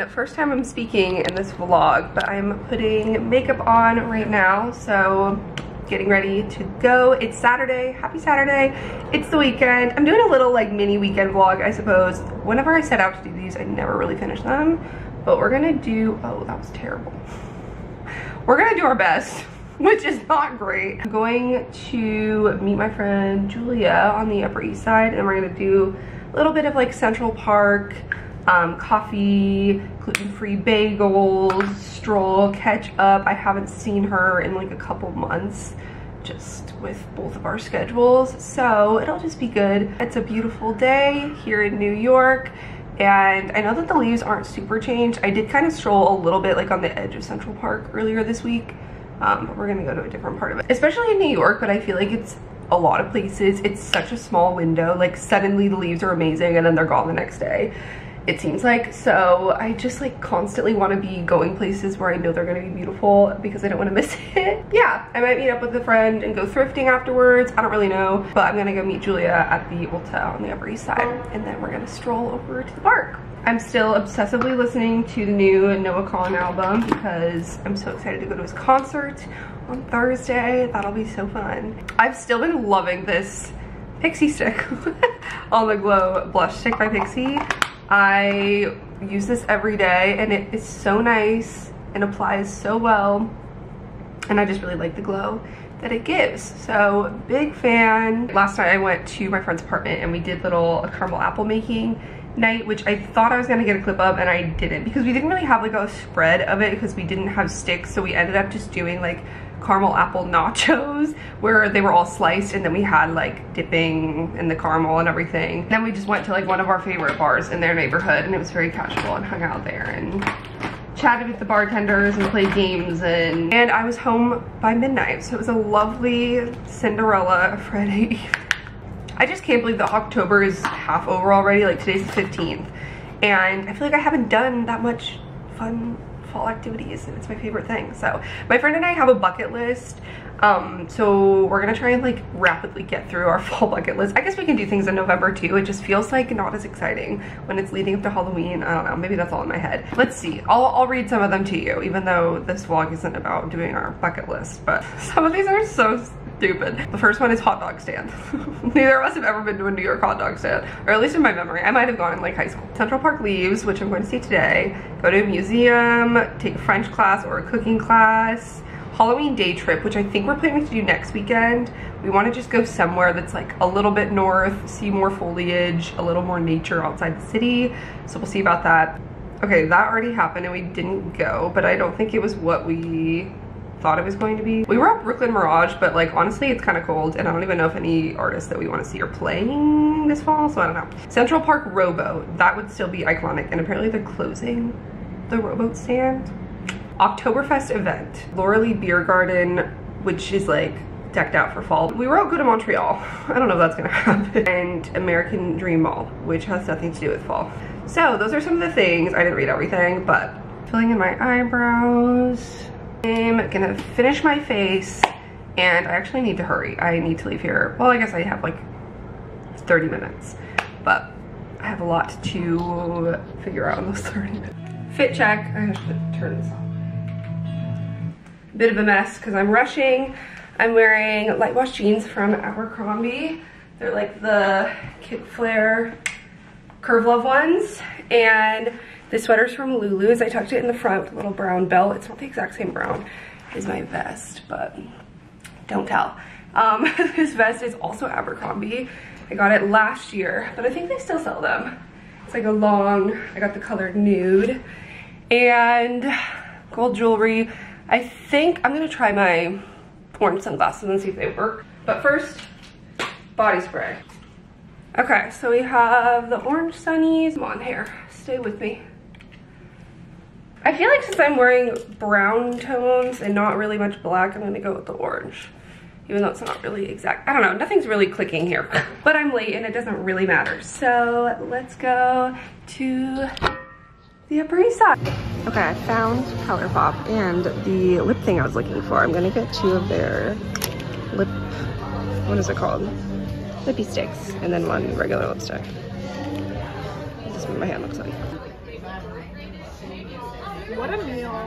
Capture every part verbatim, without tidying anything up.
everyone. First time I'm speaking in this vlog, but I'm putting makeup on right now, so getting ready to go. It's Saturday. Happy Saturday. It's the weekend. I'm doing a little like mini weekend vlog, I suppose. Whenever I set out to do these, I never really finish them, but we're gonna do, oh, that was terrible. We're gonna do our best, which is not great. I'm going to meet my friend Julia on the Upper East Side, and we're gonna do a little bit of like Central Park, um, coffee, gluten-free bagels, stroll, catch up. I haven't seen her in like a couple months, just with both of our schedules, so it'll just be good. It's a beautiful day here in New York, and I know that the leaves aren't super changed. I did kind of stroll a little bit like on the edge of Central Park earlier this week, um, but we're gonna go to a different part of it. Especially in New York, but I feel like it's a lot of places. It's such a small window, like suddenly the leaves are amazing and then they're gone the next day, it seems like. So I just like constantly want to be going places where I know they're gonna be beautiful because I don't want to miss it. Yeah, I might meet up with a friend and go thrifting afterwards. I don't really know, but I'm gonna go meet Julia at the Ulta on the Upper East Side, and then we're gonna stroll over to the park. I'm still obsessively listening to the new Noah Kahan album because I'm so excited to go to his concert on Thursday. That'll be so fun. I've still been loving this Pixie stick on the Glow blush stick by Pixie. I use this every day and it is so nice and applies so well, and I just really like the glow that it gives. So big fan. Last night I went to my friend's apartment and we did little a caramel apple making night, which I thought I was gonna get a clip of and I didn't, because we didn't really have like a spread of it because we didn't have sticks, so we ended up just doing like caramel apple nachos where they were all sliced, and then we had like dipping in the caramel and everything. And then we just went to like one of our favorite bars in their neighborhood, and it was very casual, and hung out there and chatted with the bartenders and played games, and and I was home by midnight, so it was a lovely Cinderella Friday evening. I just can't believe that October is half over already. Like today's the fifteenth, and I feel like I haven't done that much fun fall activities, and it's my favorite thing. So my friend and I have a bucket list, um so we're gonna try and like rapidly get through our fall bucket list. I guess we can do things in November too. It just feels like not as exciting when it's leading up to Halloween. I don't know, maybe that's all in my head. Let's see, I'll, I'll read some of them to you, even though this vlog isn't about doing our bucket list, but some of these are so stupid. The first one is hot dog stand. Neither of us have ever been to a New York hot dog stand, or at least in my memory. I might have gone in like high school. Central Park leaves, which I'm going to see today. Go to a museum, take a French class or a cooking class. Halloween day trip, which I think we're planning to do next weekend. We want to just go somewhere that's like a little bit north, see more foliage, a little more nature outside the city. So we'll see about that. Okay, that already happened and we didn't go, but I don't think it was what we thought it was going to be. We were at Brooklyn Mirage, but like honestly it's kind of cold, and I don't even know if any artists that we want to see are playing this fall, so I don't know. Central Park Rowboat, that would still be iconic, and apparently they're closing the rowboat stand. Oktoberfest event, Laura Lee Beer Garden, which is like decked out for fall. We were all good in Montreal. I don't know if that's gonna happen. And American Dream Mall, which has nothing to do with fall. So those are some of the things. I didn't read everything, but filling in my eyebrows. I'm gonna finish my face, and I actually need to hurry. I need to leave here. Well, I guess I have like thirty minutes, but I have a lot to figure out in those thirty minutes. Fit check. I have to turn this off. Bit of a mess because I'm rushing. I'm wearing light wash jeans from Abercrombie. They're like the Kid Flare Curve Love ones, and the sweater's from Lulu's. I tucked it in the front with a little brown belt. It's not the exact same brown as my vest, but don't tell. Um, this vest is also Abercrombie. I got it last year, but I think they still sell them. It's like a long, I got the color nude, and gold jewelry. I think I'm gonna try my orange sunglasses and see if they work. But first, body spray. Okay, so we have the orange sunnies. Come on, hair, stay with me. I feel like since I'm wearing brown tones and not really much black, I'm gonna go with the orange. Even though it's not really exact. I don't know, nothing's really clicking here. But I'm late and it doesn't really matter. So let's go to the Upper East Side. Okay, I found ColourPop and the lip thing I was looking for. I'm gonna get two of their lip, what is it called? Lippy sticks, and then one regular lipstick. This is what my hand looks like. What a meal.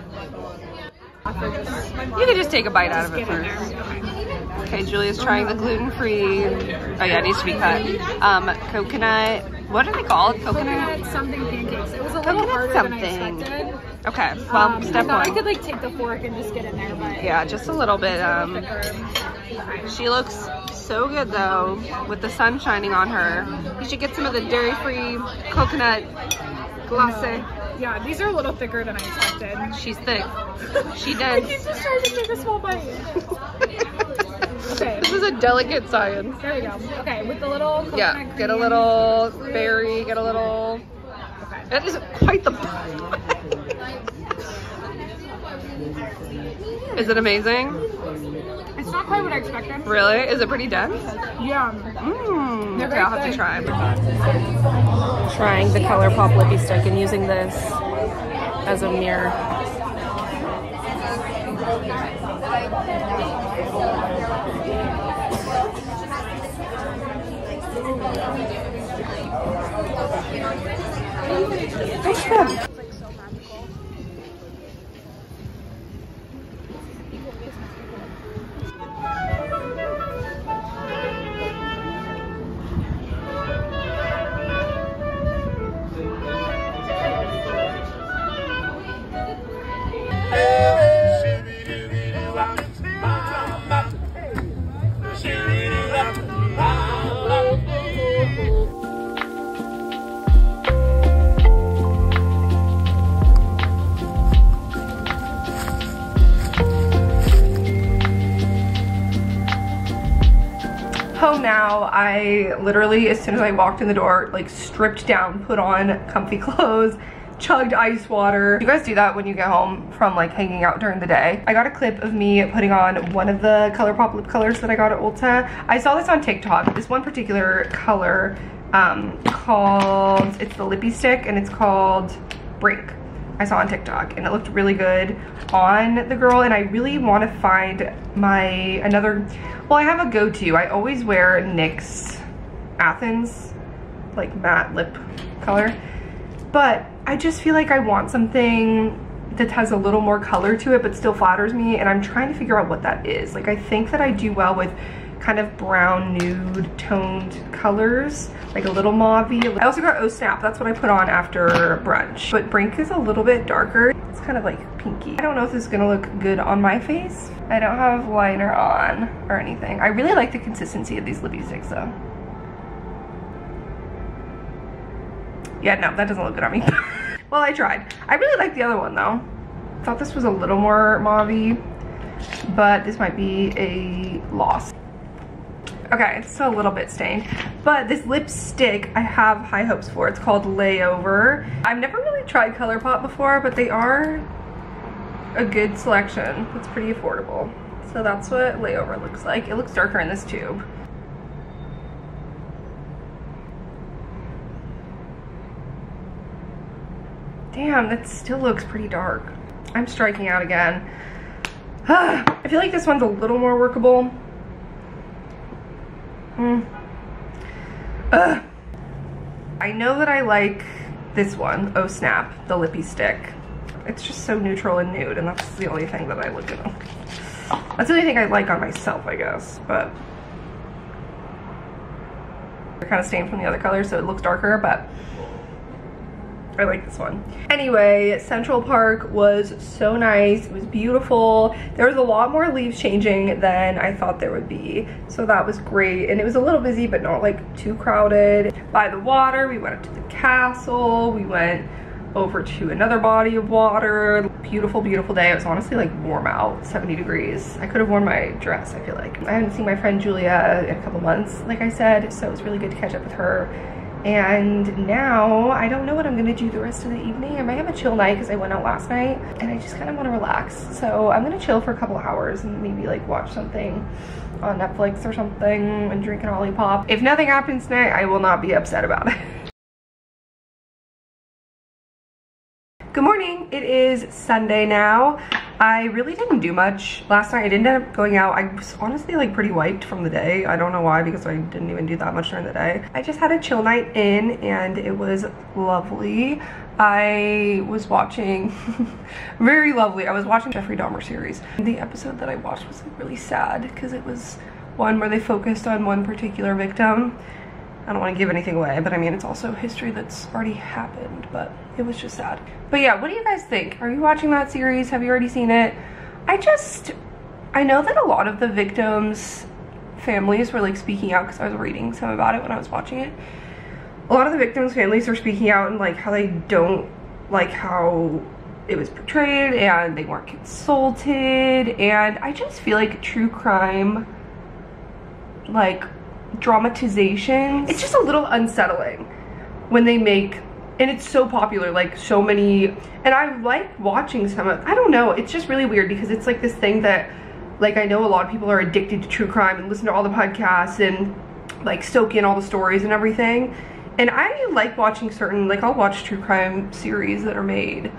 You can just take a bite out of it first. Okay, Julia's trying the gluten-free, oh yeah, it needs to be cut. Um, coconut, what are they called? Coconut? Coconut something pancakes. It was a little Coconut harder something. than I expected. Okay, well, Um, step I one. I could like take the fork and just get in there, but Yeah, just a little bit. Um, she looks so good though, with the sun shining on her. You should get some of the dairy-free coconut glacé. Yeah, these are a little thicker than I expected. She's thick. She I did. keep just trying to take a small bite. Okay. This is a delicate science. There we go. Okay, with the little coconut Yeah, cream. get a little berry, get a little... Okay. That is quite the... Is it amazing? It's not quite what I expected. Really? Is it pretty dense? Yeah. Mmm. They're Okay, I'll very have to thick. try. Trying the ColourPop lippy stick and using this as a mirror. That's good. It's like so magical. Home now. I literally, as soon as I walked in the door, like stripped down, put on comfy clothes, chugged ice water. You guys do that when you get home from like hanging out during the day. I got a clip of me putting on one of the ColourPop lip colors that I got at Ulta. I saw this on TikTok. This one particular color um, called, it's the lippy stick and it's called Brink. I saw on TikTok and it looked really good on the girl, and I really want to find my another, well, I have a go-to. I always wear NYX Athens like matte lip color, but I just feel like I want something that has a little more color to it but still flatters me, and I'm trying to figure out what that is. Like, I think that I do well with kind of brown nude toned colors, like a little mauve-y. I also got Oh Snap, that's what I put on after brunch, but Brink is a little bit darker. It's kind of like pinky. I don't know if this is gonna look good on my face. I don't have liner on or anything. I really like the consistency of these lippy sticks though. Yeah, no, that doesn't look good on me. Well, I tried. I really like the other one though. Thought this was a little more mauve-y, but this might be a loss. Okay, it's still a little bit stained, but this lipstick I have high hopes for. It's called Layover. I've never really tried ColourPop before, but they are a good selection. It's pretty affordable. So that's what Layover looks like. It looks darker in this tube. Damn, that still looks pretty dark. I'm striking out again. I feel like this one's a little more workable. Mm. Ugh. I know that I like this one, Oh Snap, the lippy stick. It's just so neutral and nude, and that's the only thing that I look at. That's the only thing I like on myself, I guess, but they're kind of stained from the other color, so it looks darker, but I like this one. Anyway, Central Park was so nice. It was beautiful. There was a lot more leaves changing than I thought there would be, so that was great. And it was a little busy, but not like too crowded. By the water, we went up to the castle. We went over to another body of water. Beautiful, beautiful day. It was honestly like warm out, seventy degrees. I could have worn my dress, I feel like. I haven't seen my friend Julia in a couple months, like I said, so it was really good to catch up with her. And now I don't know what I'm gonna do the rest of the evening. I might have a chill night because I went out last night and I just kind of want to relax. So I'm gonna chill for a couple of hours and maybe like watch something on Netflix or something and drink an Olipop. If nothing happens tonight, I will not be upset about it. Good morning, it is Sunday now. I really didn't do much last night. I didn't end up going out. I was honestly like pretty wiped from the day. I don't know why, because I didn't even do that much during the day. I just had a chill night in and it was lovely. I was watching, very lovely, I was watching Jeffrey Dahmer series. The episode that I watched was like really sad because it was one where they focused on one particular victim. I don't want to give anything away, but I mean, it's also history that's already happened, but it was just sad. But yeah, what do you guys think? Are you watching that series? Have you already seen it? I just, I know that a lot of the victims' families were like speaking out because I was reading some about it when I was watching it. A lot of the victims' families are speaking out and like how they don't like how it was portrayed and they weren't consulted, and I just feel like true crime, like dramatization, it's just a little unsettling when they make, and it's so popular, like so many, and I like watching some of, I don't know, it's just really weird because it's like this thing that, like, I know a lot of people are addicted to true crime and listen to all the podcasts and like soak in all the stories and everything. And I like watching certain, like I'll watch true crime series that are made.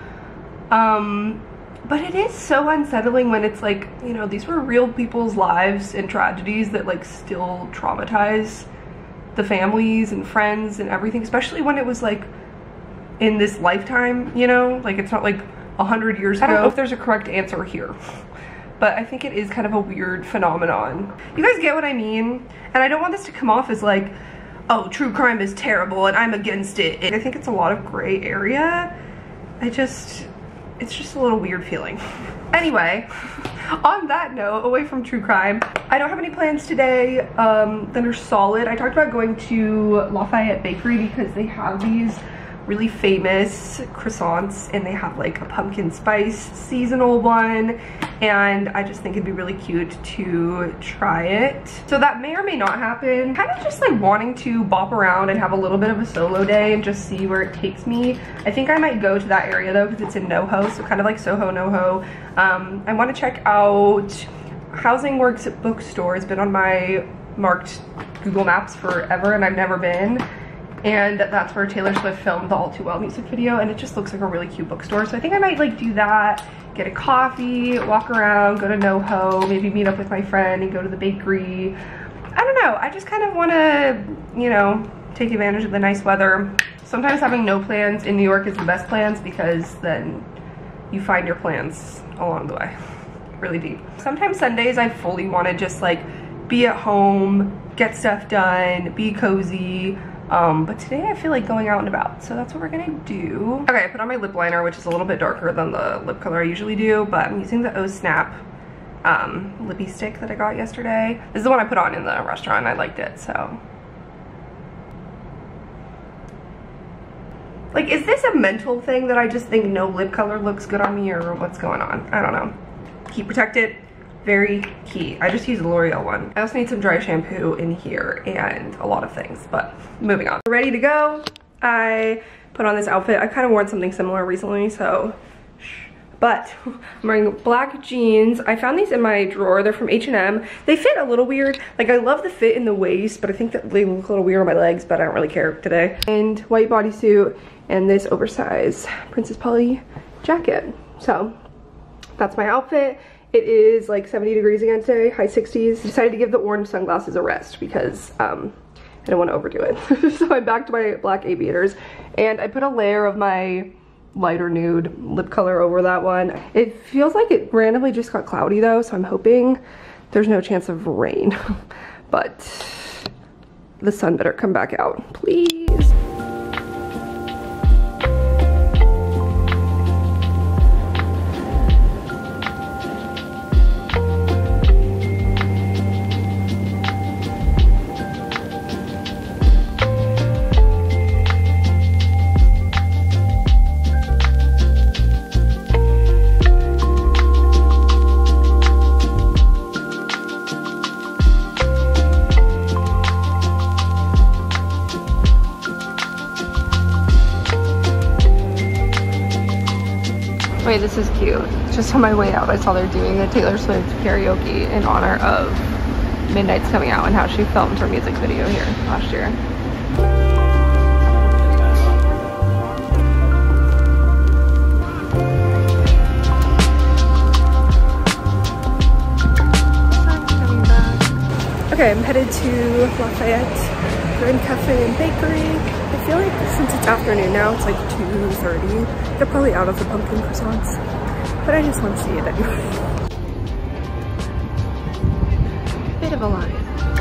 Um, but it is so unsettling when it's like, you know, these were real people's lives and tragedies that like still traumatize the families and friends and everything, especially when it was like in this lifetime, you know, like it's not like a hundred years ago. I don't know if there's a correct answer here, but I think it is kind of a weird phenomenon. You guys get what I mean? And I don't want this to come off as like, oh, true crime is terrible and I'm against it. I think it's a lot of gray area. I just, it's just a little weird feeling. Anyway, on that note, away from true crime, I don't have any plans today um, that are solid. I talked about going to Lafayette Bakery because they have these really famous croissants and they have like a pumpkin spice seasonal one, and I just think it'd be really cute to try it. So that may or may not happen. Kind of just like wanting to bop around and have a little bit of a solo day and just see where it takes me. I think I might go to that area though because it's in NoHo, so kind of like Soho, NoHo. Um, I want to check out Housing Works Bookstore. Has been on my marked Google Maps forever and I've never been. And that's where Taylor Swift filmed the All Too Well music video, and it just looks like a really cute bookstore. So I think I might like do that, get a coffee, walk around, go to NoHo, maybe meet up with my friend and go to the bakery. I don't know, I just kind of want to, you know, take advantage of the nice weather. Sometimes having no plans in New York is the best plans because then you find your plans along the way. Really deep. Sometimes Sundays I fully want to just like be at home, get stuff done, be cozy. Um, but today I feel like going out and about, so that's what we're gonna do. Okay, I put on my lip liner, which is a little bit darker than the lip color I usually do, but I'm using the O Snap um, lippy stick that I got yesterday. This is the one I put on in the restaurant. I liked it, so. Like, is this a mental thing that I just think no lip color looks good on me, or what's going on? I don't know. Keep protected. Very key. I just use the L'Oreal one. I also need some dry shampoo in here and a lot of things, but moving on. Ready to go. I put on this outfit. I kind of worn something similar recently, so shh. But I'm wearing black jeans. I found these in my drawer. They're from H and M. They fit a little weird. Like, I love the fit in the waist, but I think that they look a little weird on my legs, but I don't really care today. And white bodysuit and this oversized Princess Polly jacket. So that's my outfit. It is like seventy degrees again today, high sixties. Decided to give the orange sunglasses a rest because um, I don't want to overdo it. So I'm back to my black aviators, and I put a layer of my lighter nude lip color over that one. It feels like it randomly just got cloudy though, so I'm hoping there's no chance of rain. But the sun better come back out, please. Wait, this is cute. Just on my way out, I saw they're doing the Taylor Swift karaoke in honor of Midnight's coming out and how she filmed her music video here last year. Okay, I'm headed to Lafayette Grand Cafe and Bakery. I feel like since it's afternoon now, it's like two thirty. They're probably out of the pumpkin croissants, but I just want to see it anyway. Bit of a line.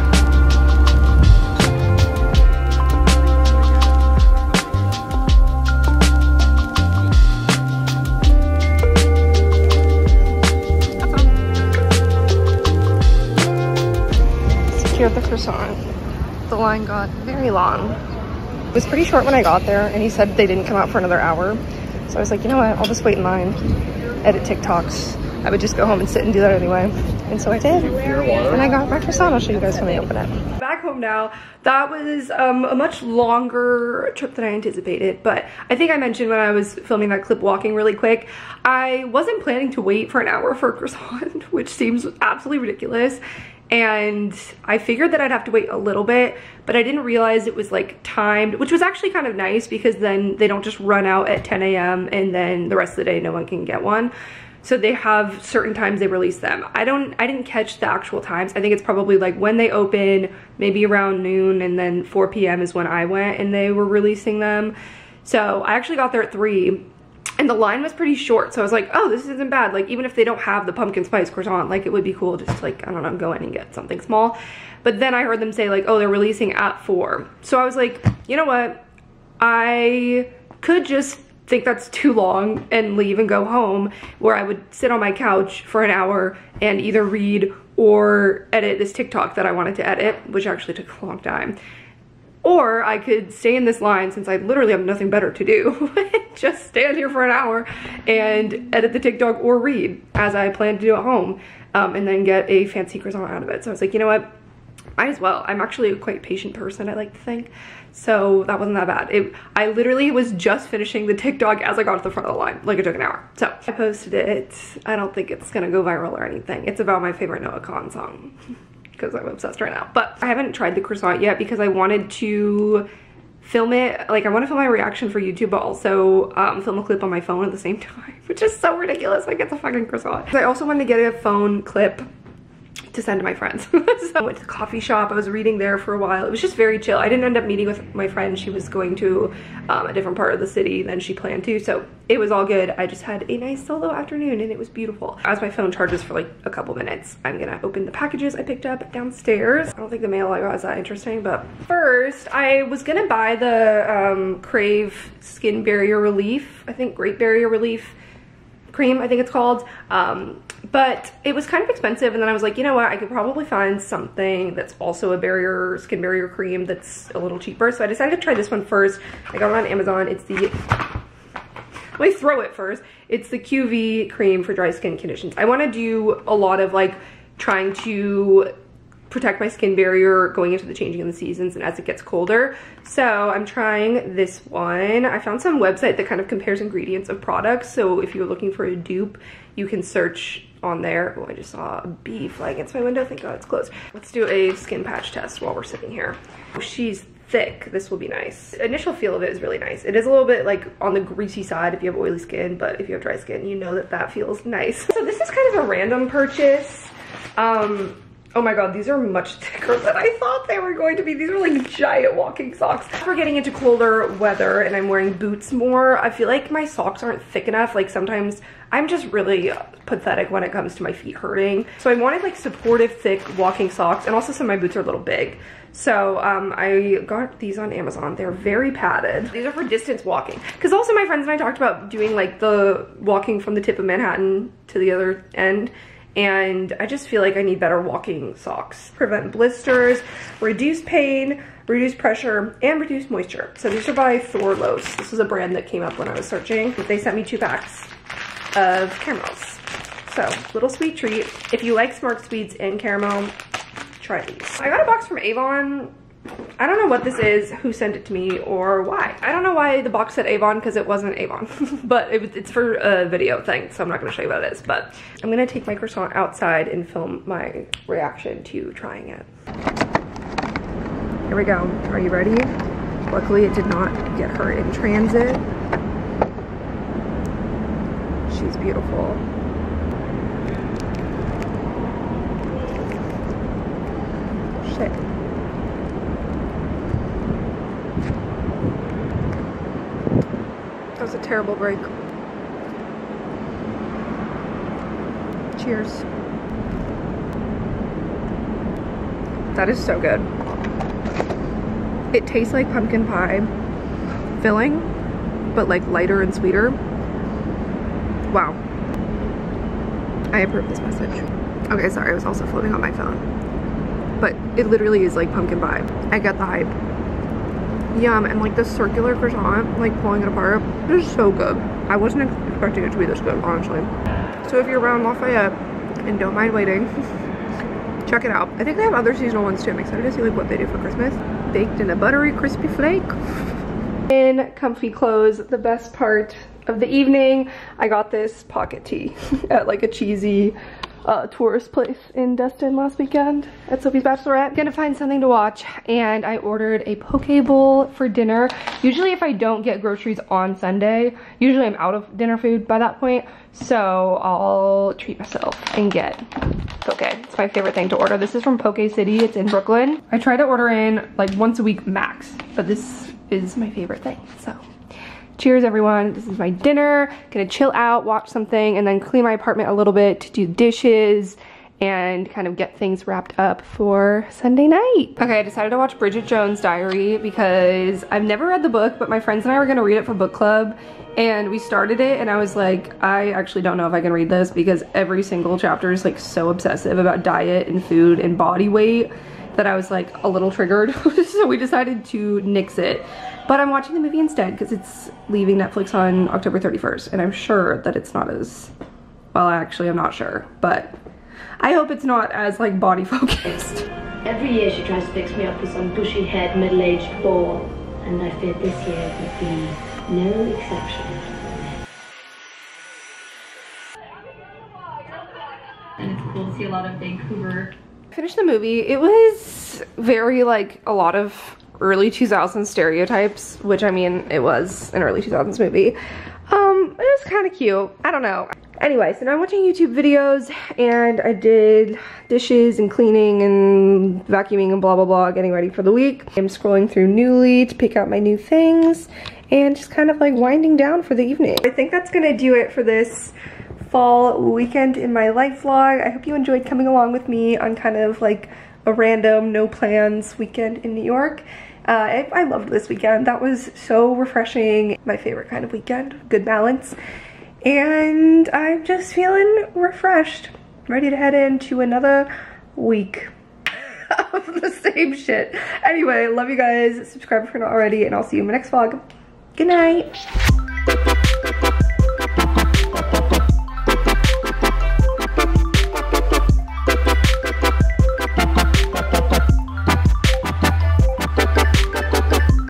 Secured the croissant. The line got very long. It was pretty short when I got there, and he said they didn't come out for another hour. So I was like, you know what, I'll just wait in line, edit TikToks. I would just go home and sit and do that anyway. And so I did. And I got my croissant. I'll show you guys when I open it. Back home now. That was um, a much longer trip than I anticipated, but I think I mentioned when I was filming that clip walking really quick, I wasn't planning to wait for an hour for a croissant, which seems absolutely ridiculous. And I figured that I'd have to wait a little bit, but I didn't realize it was like timed, which was actually kind of nice because then they don't just run out at ten A M and then the rest of the day no one can get one. So they have certain times they release them. I don't, I didn't catch the actual times. I think it's probably like when they open, maybe around noon, and then four P M is when I went and they were releasing them. So I actually got there at three. And the line was pretty short, so I was like, oh, this isn't bad. Like, even if they don't have the pumpkin spice croissant, like, it would be cool just to, like, I don't know, go in and get something small. But then I heard them say, like, oh, they're releasing at four. So I was like, you know what? I could just think that's too long and leave and go home, where I would sit on my couch for an hour and either read or edit this TikTok that I wanted to edit, which actually took a long time. Or I could stay in this line since I literally have nothing better to do. Just stand here for an hour and edit the TikTok or read as I plan to do at home, um, and then get a fancy croissant out of it. So I was like, you know what? Might as well. I'm actually a quite patient person, I like to think. So that wasn't that bad. It, I literally was just finishing the TikTok as I got to the front of the line. Like, it took an hour. So I posted it. I don't think it's gonna go viral or anything. It's about my favorite Noah Kahan song. Because I'm obsessed right now. But I haven't tried the croissant yet because I wanted to film it, like I want to film my reaction for YouTube, but also um, film a clip on my phone at the same time, which is so ridiculous. I get the fucking croissant. I also wanted to get a phone clip to send to my friends. So I went to the coffee shop. I was reading there for a while. It was just very chill. I didn't end up meeting with my friend. She was going to um, a different part of the city than she planned to, so it was all good. I just had a nice solo afternoon and it was beautiful. As my phone charges for like a couple minutes, I'm gonna open the packages I picked up downstairs. I don't think the mail I got is that interesting, but first I was gonna buy the um, Crave Skin Barrier Relief, I think Great Barrier Relief cream, I think it's called. Um, but it was kind of expensive, and then I was like, you know what, I could probably find something that's also a barrier, skin barrier cream that's a little cheaper. So I decided to try this one first. I got it on Amazon. It's the, let me throw it first. It's the Q V cream for dry skin conditions. I want to do a lot of like trying to protect my skin barrier going into the changing of the seasons and as it gets colder. So I'm trying this one. I found some website that kind of compares ingredients of products. So if you're looking for a dupe, you can search on there. Oh, I just saw a bee fly against my window. Thank God it's closed. Let's do a skin patch test while we're sitting here. She's thick. This will be nice. The initial feel of it is really nice. It is a little bit like on the greasy side if you have oily skin, but if you have dry skin, you know that that feels nice. So this is kind of a random purchase. Um, Oh my God, these are much thicker than I thought they were going to be. These are like giant walking socks. We're getting into colder weather and I'm wearing boots more. I feel like my socks aren't thick enough. Like sometimes I'm just really pathetic when it comes to my feet hurting. So I wanted like supportive, thick walking socks, and also some of my boots are a little big. So um, I got these on Amazon. They're very padded. These are for distance walking. Because also my friends and I talked about doing like the walking from the tip of Manhattan to the other end. And I just feel like I need better walking socks. Prevent blisters, reduce pain, reduce pressure, and reduce moisture. So these are by Thorlos. This was a brand that came up when I was searching. They sent me two packs of caramels. So, little sweet treat. If you like Smart Sweets and caramel, try these. I got a box from Avon. I don't know what this is, who sent it to me, or why. I don't know why the box said Avon, because it wasn't Avon. But it, it's for a video thing, so I'm not going to show you what it is. But I'm going to take my croissant outside and film my reaction to trying it. Here we go. Are you ready? Luckily, it did not get her in transit. She's beautiful. Shit. terrible break. Cheers. That is so good. It tastes like pumpkin pie filling, but like lighter and sweeter. Wow. I approve this message. Okay, sorry, I was also floating on my phone. But it literally is like pumpkin pie. I get the hype. Yum, and like the circular croissant, like pulling it apart, it is so good. I wasn't expecting it to be this good, honestly. So if you're around Lafayette and don't mind waiting, check it out. I think they have other seasonal ones too. I'm excited to see like what they do for Christmas. Baked in a buttery, crispy flake. In comfy clothes, the best part of the evening, I got this pocket tee at like a cheesy uh, tourist place in Destin last weekend at Sophie's Bachelorette. Gonna find something to watch, and I ordered a poke bowl for dinner. Usually if I don't get groceries on Sunday, usually I'm out of dinner food by that point, so I'll treat myself and get poke. It's my favorite thing to order. This is from Poke City. It's in Brooklyn. I try to order in like once a week max, but this is my favorite thing, so. Cheers everyone, this is my dinner. Gonna chill out, watch something, and then clean my apartment a little bit to do dishes and kind of get things wrapped up for Sunday night. Okay, I decided to watch Bridget Jones' Diary because I've never read the book, but my friends and I were gonna read it for book club, and we started it and I was like, I actually don't know if I can read this because every single chapter is like so obsessive about diet and food and body weight that I was like a little triggered. So we decided to nix it. But I'm watching the movie instead because it's leaving Netflix on October thirty-first, and I'm sure that it's not as, well actually I'm not sure, but I hope it's not as like body focused. Every year she tries to fix me up with some bushy haired middle-aged bore, and I fear this year would be no exception. And it's cool to see a lot of Vancouver. I finished the movie. It was very like a lot of early two thousands stereotypes, which I mean, it was an early two thousands movie. Um, it was kind of cute. I don't know. Anyway, so now I'm watching YouTube videos, and I did dishes and cleaning and vacuuming and blah, blah, blah, getting ready for the week. I'm scrolling through Newly to pick out my new things and just kind of like winding down for the evening. I think that's gonna do it for this fall weekend in my life vlog. I hope you enjoyed coming along with me on kind of like a random, no plans weekend in New York. Uh, I, I loved this weekend. That was so refreshing. My favorite kind of weekend. Good balance. And I'm just feeling refreshed. Ready to head into another week of the same shit. Anyway, love you guys. Subscribe if you're not already, and I'll see you in my next vlog. Good night.